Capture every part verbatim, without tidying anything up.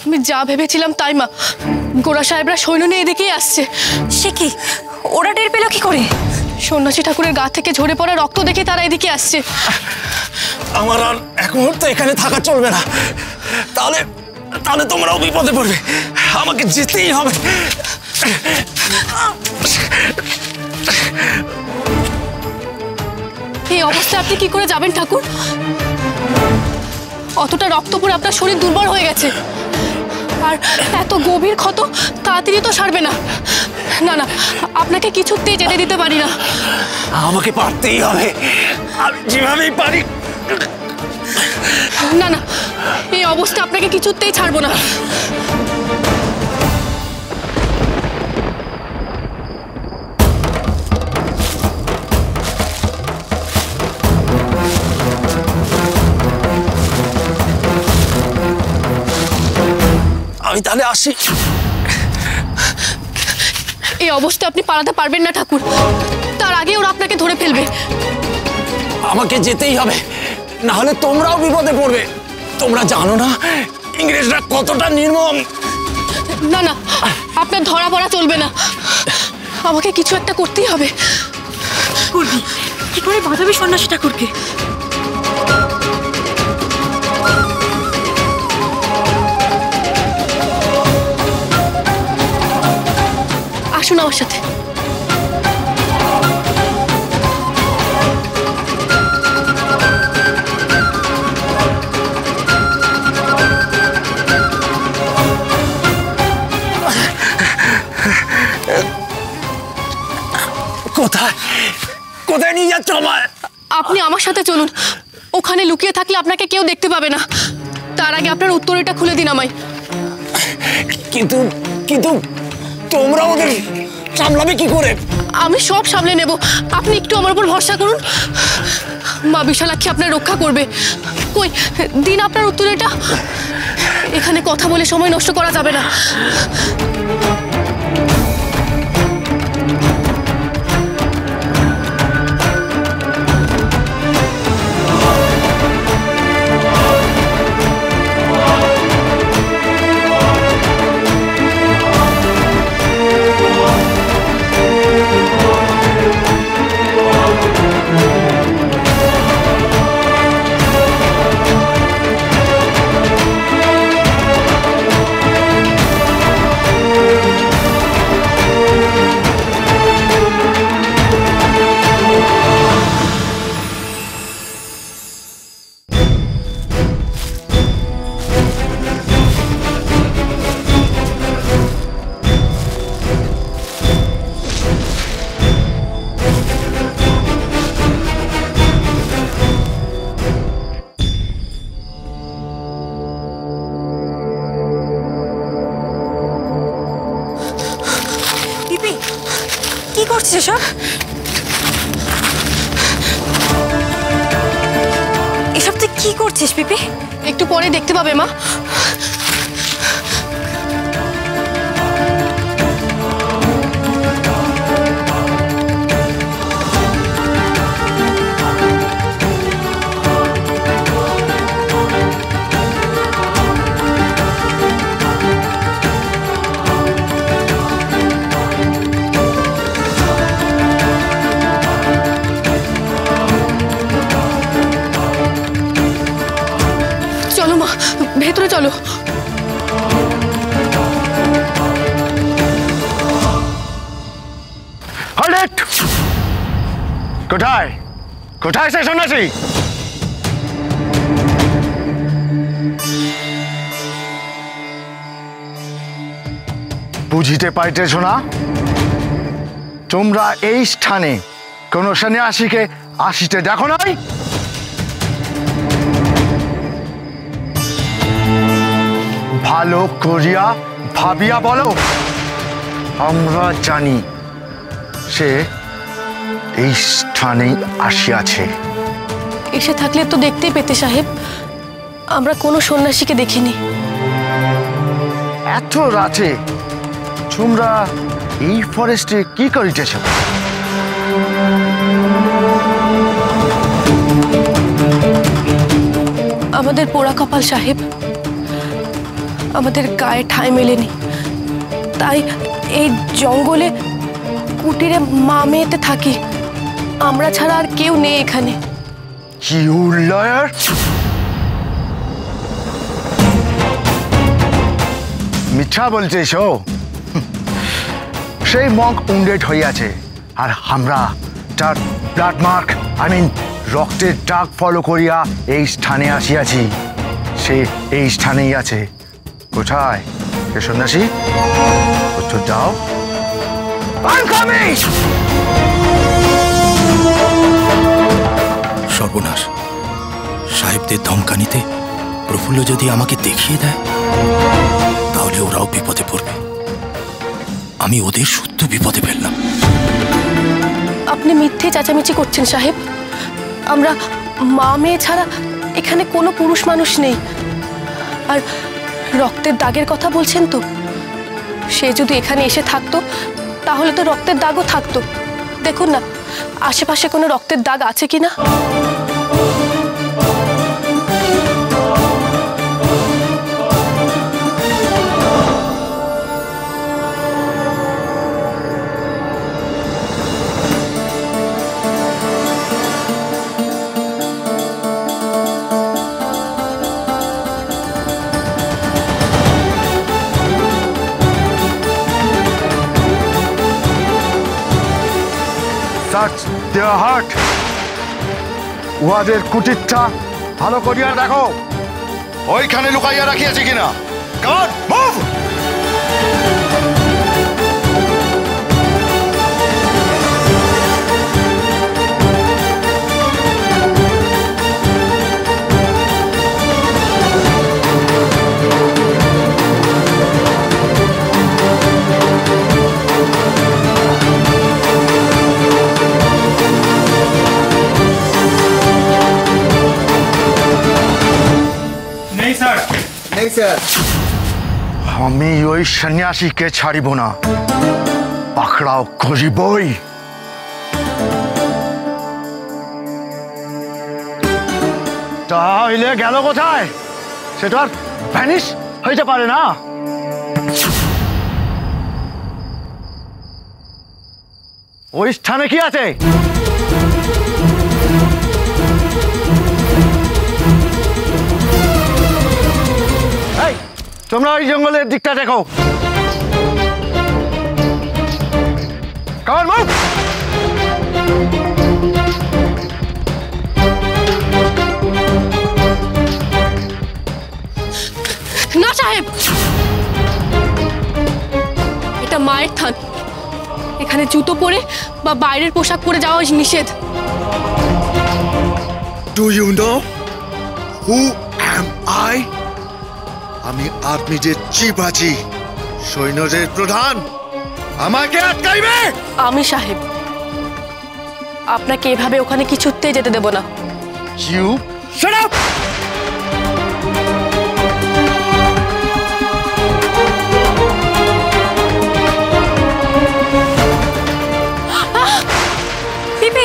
আমি যা ভেবেছিলাম তাই মা, গোড়া সাহেবরা সৈন্য নিয়ে এদিকেই আসছে। সে কি, ওরা টের পেল কি করে? সন্ন্যাসী ঠাকুরের গা থেকে ঝরে পড়া রক্ত দেখে তারা এদিকে আসছে। আমার আর এক মুহূর্ত এখানে থাকা চলবে না, তাহলে তাহলে তোমরাও বিপদে পড়বে। আমাকে যেতেই হবে। এই অবস্থায় আপনি কি করে যাবেন ঠাকুর? অতটা রক্ত পড়ে আপনার শরীর দুর্বল হয়ে গেছে, আর এত গভীর ক্ষত তাড়াতাড়ি তো সারবে না। না না, আপনাকে কিছুতেই যেতে দিতে পারি না। আমাকে পারতেই হবে, আমি যেভাবেই পারি। না না, এই অবস্থা আপনাকে কিছুতেই ছাড়বো না। আমি তাহলে আসি। এই অবস্থা আপনি পালাতে পারবেন না ঠাকুর, তার আগে ওরা আপনাকে ধরে ফেলবে। আমাকে যেতেই হবে, না হলে তোমরাও বিপদে পড়বে। তোমরা জানো না ইংরেজরা কতটা নির্মম। না না, আপনার ধরা পড়া চলবে না, আমাকে কিছু একটা করতেই হবে। করবি কি করে? বাঁধাবি সন্ন্যাসী ঠাকুরকে? আসুন আমার সাথে। কোথায় কোথায় নিয়ে যাচ্ছ আমায়? আপনি আমার সাথে চলুন, ওখানে লুকিয়ে থাকলে আপনাকে কেউ দেখতে পাবে না। তার আগে আপনার উত্তরটা খুলে দিন আমায়। কিন্তু কিন্তু তোমরা ওদের সামলাবে কি করে? আমি সব সামলে নেব, আপনি একটু আমার উপর ভরসা করুন। মা বিশালাক্ষী আপনার রক্ষা করবে। কই দিন আপনার উত্তরটা। এখানে কথা বলে সময় নষ্ট করা যাবে না। কি করছিস সব? এসব তুই কি করছিস পিপি? একটু পরে দেখতে পাবে মা। ভেতরে চলো। কোথায় কোথায় সে সন্ন্যাসী? বুঝিতে পাইতেছ না তোমরা এই স্থানে কোন সন্ন্যাসীকে আসিতে দেখো নাই? ভালো করিয়া ভাবিয়া বলো। আমরা জানি সে এই স্থানেই আসিয়াছে। এসে থাকলে তো দেখতেই পেতে সাহেব, আমরা কোনো সন্ন্যাসীকে দেখিনি। এত রাতে তোমরা এই ফরেস্টে কি করিতেছ? আমাদের পোড়া কপাল সাহেব, আমাদের গায়ে ঠাঁই মেলেনি, তাই এই জঙ্গলে কুটিরে মা মেয়েতে থাকি। আমরা ছাড়া আর কেউ নেই এখানে। You liar! মিথ্যা বলছিস ও? সেই মঙ্ক উন্ডেড হয়ে আছে, আর আমরা তার ব্লাড মার্ক আই মিন রক্তের দাগ ফলো করিয়া এই স্থানে আসিয়াছি। সে এই স্থানেই আছে। কোথায় সে সন্ন্যাসী? উত্তর দাও। I'm coming! সর্বনাশ, সাহেবদের ধমকানিতে প্রফুল্ল যদি আমাকে দেখিয়ে দেয় তাহলে ওরাও বিপদে পড়বে। আমি ওদের শুদ্ধ বিপদে ফেললাম। আপনি মিথ্যে চেঁচামেচি করছেন সাহেব। আমরা মা মেয়ে ছাড়া এখানে কোনো পুরুষ মানুষ নেই। আর রক্তের দাগের কথা বলছেন তো, সে যদি এখানে এসে থাকতো তাহলে তো রক্তের দাগও থাকতো। দেখুন না আশেপাশে কোনো রক্তের দাগ আছে কিনা। Search their heart. উহাদের কুটিরটা ভালো করিয়া দেখো, ওইখানে লুকাইয়া রাখিয়াছে কিনা। Come on, move! আমি ওই সন্ন্যাসীকে ছাড়িব না, পাকড়াও করিবই। তাহলে গেল কোথায়? সেটা আর ভ্যানিশ হইতে পারে না। ওই স্থানে কি আছে? তোমরা ওই জঙ্গলের দিকটা দেখো। Come on, move! না সাহেব, এটা মায়ের থান। এখানে জুতো পরে বা বাইরের পোশাক পরে যাওয়া নিষেধ। Do you know who am I? আমি আর্মিদের চিফ আছি, সৈন্যদের প্রধান। আমাকে আটকাইবে? আমি সাহেব আপনাকে এভাবে ওখানে কিছুতেই যেতে দেব না। You shut up! PP,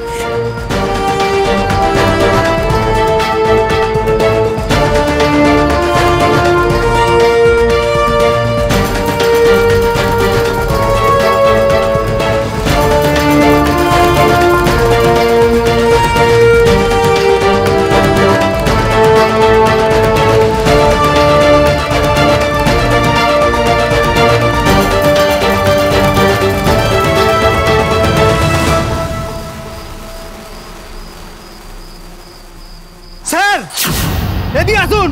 sir এদিকে আসুন।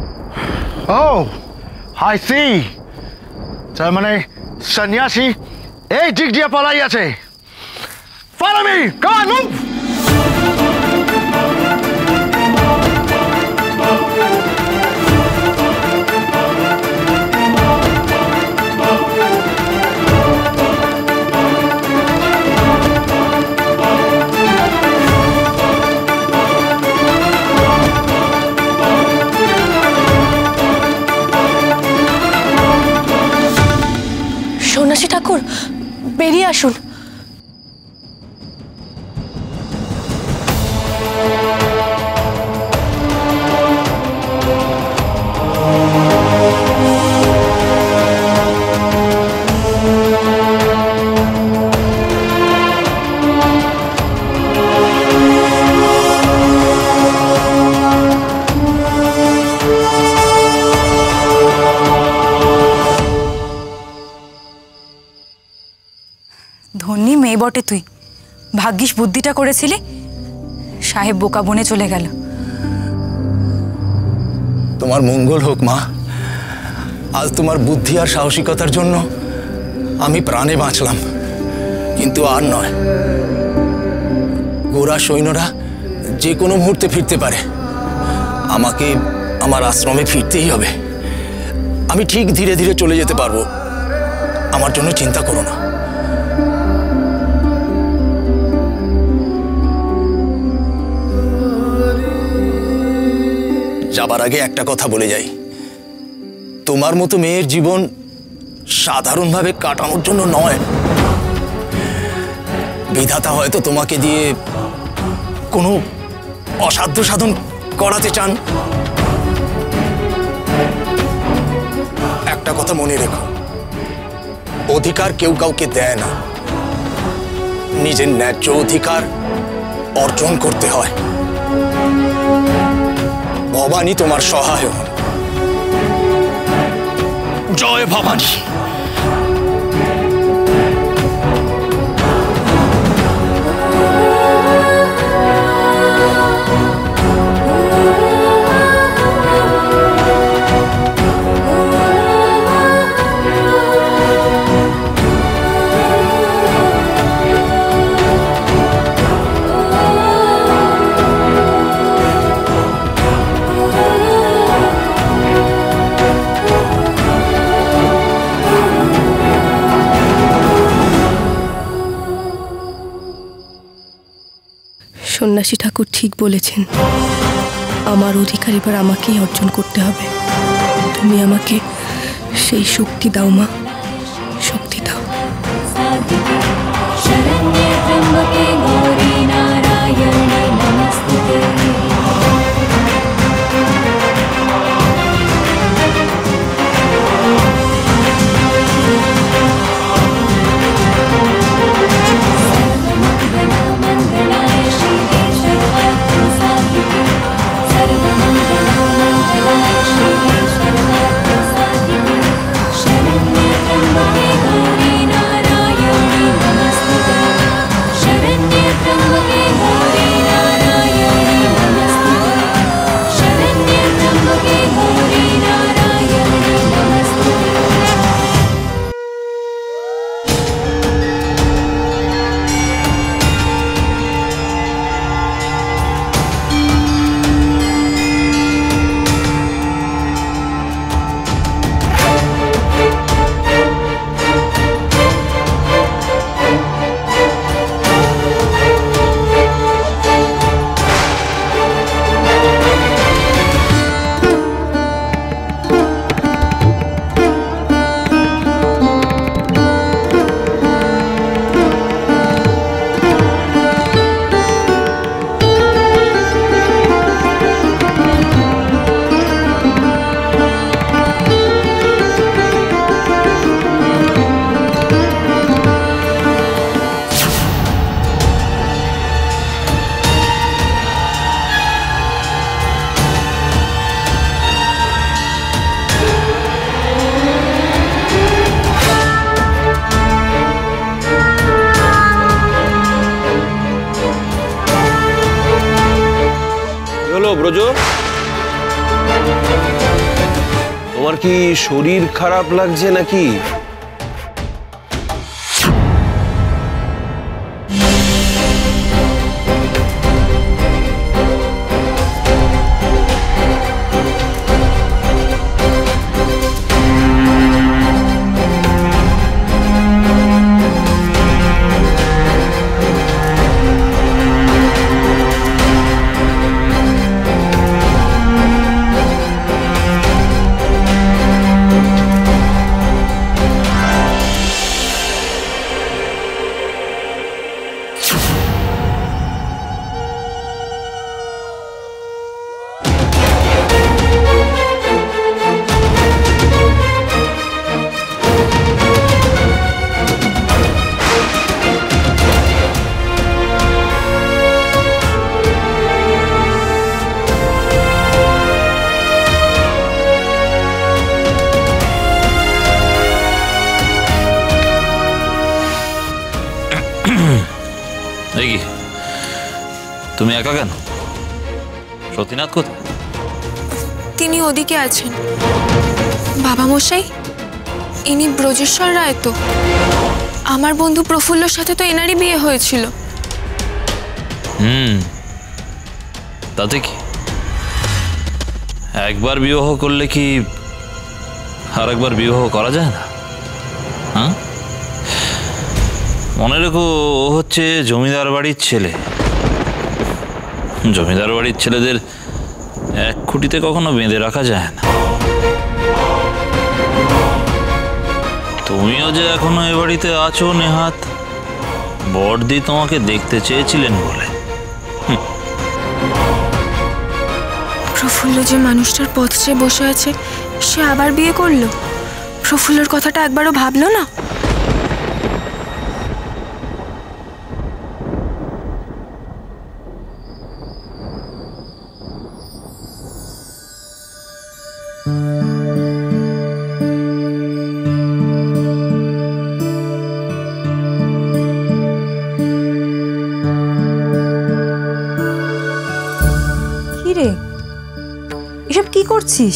Oh, I see. তার মানে সন্ন্যাসী এই দিক দিয়ে পালাই আছে। Follow me! Come on, move! সন্ন্যাসী ঠাকুর, বেরিয়ে আসুন। ধন্যী মেয়ে বটে তুই, ভাগ্যিস বুদ্ধিটা করেছিলি। সাহেব বোকা বনে চলে গেল। তোমার মঙ্গল হোক মা। আজ তোমার বুদ্ধি আর সাহসিকতার জন্য আমি প্রাণে বাঁচলাম, কিন্তু আর নয়। গোরা সৈন্যরা যে কোনো মুহূর্তে ফিরতে পারে। আমাকে আমার আশ্রমে ফিরতেই হবে। আমি ঠিক ধীরে ধীরে চলে যেতে পারবো, আমার জন্য চিন্তা করো না। যাবার আগে একটা কথা বলে যাই, তোমার মতো মেয়ের জীবন সাধারণভাবে কাটানোর জন্য নয়। বিধাতা হয়তো তোমাকে দিয়ে কোনো অসাধ্য সাধন করাতে চান। একটা কথা মনে রেখো, অধিকার কেউ কাউকে দেয় না, নিজের ন্যায্য অধিকার অর্জন করতে হয়। ভবানী তোমার সহায় হন। জয় ভবানী। সন্ন্যাসী ঠাকুর ঠিক বলেছেন, আমার অধিকার এবার আমাকেই অর্জন করতে হবে। তুমি আমাকে সেই শক্তি দাও মা, শক্তি দাও। শরণ্যে ত্র্যম্বকে গৌরী নারায়ণে নমস্তুতে। ব্রজ, তোমার কি শরীর খারাপ লাগছে নাকি? তুমি একা কেন? সতীনাথ কোথায়? তিনি ওদিকে আছেন। বাবা মশাই, ইনি ব্রজেশ্বর রায় তো? আমার বন্ধু প্রফুল্লর সাথে তো এনারই বিয়ে হয়েছিল। হুম, তাতে কি? একবার বিবাহ করলে কি আর একবার বিবাহ করা যায় না? হ্যাঁ, মনে রেখো, ও হচ্ছে জমিদার বাড়ির ছেলে। জমিদার বাড়ির ছেলেদের এক খুঁটিতে কখনো বেঁধে রাখা যায় না। তুমিও যে এখনো এ বাড়িতে আছো নেহাত বড়দি তোমাকে দেখতে চেয়েছিলেন বলে। প্রফুল্ল যে মানুষটার পথ চেয়ে বসে আছে, সে আবার বিয়ে করলো? প্রফুল্লর কথাটা একবারও ভাবলো না? কি রে, এসব কি করছিস?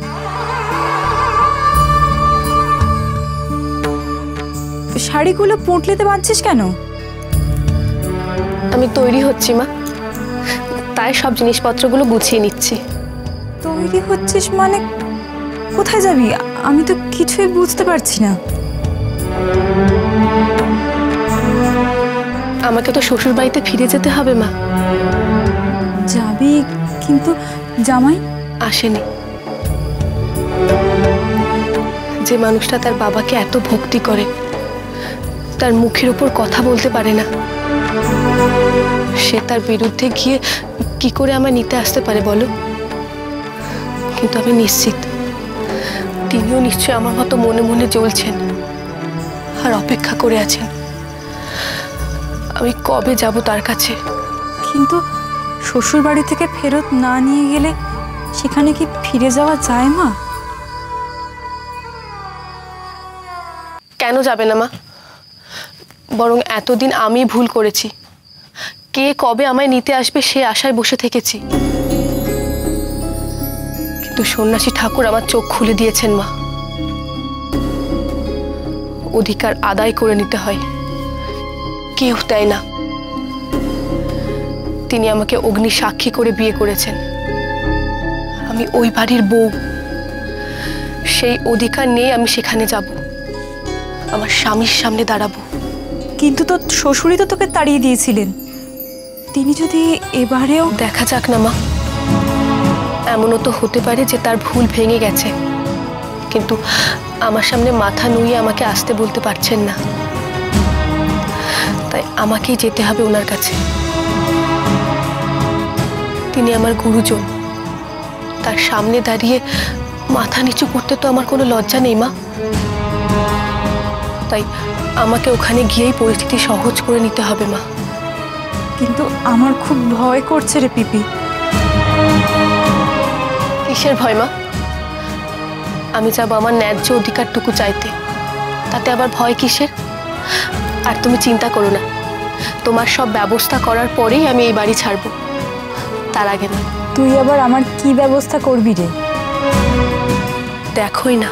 শাড়িগুলো পুঁটলিতে বাঁধছিস কেন? আমি তৈরি হচ্ছি মা, তাই সব জিনিসপত্রগুলো গুছিয়ে নিচ্ছি। তৈরি হচ্ছিস মানে কোথায় যাবি? আমি তো কিছুই বুঝতে পারছি না। আমাকে তো শ্বশুর বাড়িতে ফিরে যেতে হবে মা। যাবি, কিন্তু জামাই আসেনি। যে মানুষটা তার বাবাকে এত ভক্তি করে, তার মুখের উপর কথা বলতে পারে না, সে তার বিরুদ্ধে গিয়ে কি করে আমায় নিতে আসতে পারে বলো? কিন্তু আমি নিশ্চিত তিনিও নিশ্চয়ই আমার মতো মনে মনে জ্বলছেন আর অপেক্ষা করে আছেন আমি কবে যাব তার কাছে। কিন্তু শ্বশুর বাড়ি থেকে ফেরত না নিয়ে গেলে সেখানে কি ফিরে যাওয়া যায় মা? কেন যাবে না মা? বরং এতদিন আমি ভুল করেছি। কে কবে আমায় নিতে আসবে সে আশায় বসে থেকেছি, কিন্তু সন্ন্যাসী ঠাকুর আমার চোখ খুলে দিয়েছেন মা। অধিকার আদায় করে নিতে হয়, কেউ দেয় না। তিনি আমাকে অগ্নি সাক্ষী করে বিয়ে করেছেন। আমি ওই বাড়ির বউ, সেই অধিকার নিয়ে আমি সেখানে যাব, আমার স্বামীর সামনে দাঁড়াবো। কিন্তু তোর শ্বশুরই তো তোকে তাড়িয়ে দিয়েছিলেন। তিনি যদি এবারেও... দেখা যাক না মা, এমনও তো হতে পারে যে তার ভুল ভেঙে গেছে, কিন্তু আমার সামনে মাথা নুইয়ে আমাকে আসতে বলতে পারছেন না। তাই আমাকেই যেতে হবে ওনার কাছে। তিনি আমার গুরুজন, তার সামনে দাঁড়িয়ে মাথা নিচু করতে তো আমার কোনো লজ্জা নেই মা। তাই আমাকে ওখানে গিয়েই পরিস্থিতি সহজ করে নিতে হবে মা। কিন্তু আমার খুব ভয় করছে রে পিপি। কিসের ভয় মা? আমি যাব আমার ন্যায্য অধিকারটুকু চাইতে, তাতে আবার ভয় কিসের? আর তুমি চিন্তা করো না, তোমার সব ব্যবস্থা করার পরেই আমি এই বাড়ি ছাড়বো, তার আগে না। তুই আবার আমার কি ব্যবস্থা করবি রে? দেখোই না।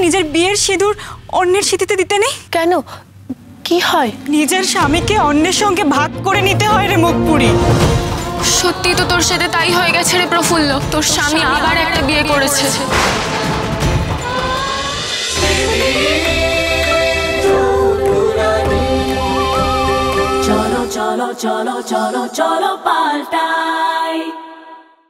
নিজের বিয়ের সিঁদুর অন্যের স্মৃতিতে দিতে নেই? কেন কি হয়? নিজের স্বামীকে অন্যের সঙ্গে ভাগ করে নিতে হয় রে মুখপুরি। সত্যি তো তোর সাথে তাই হয়ে গেছে রে প্রফুল্ল, তোর স্বামী আবার একটা বিয়ে করেছে। চলো চলো চলো চলো চলো পাল্টা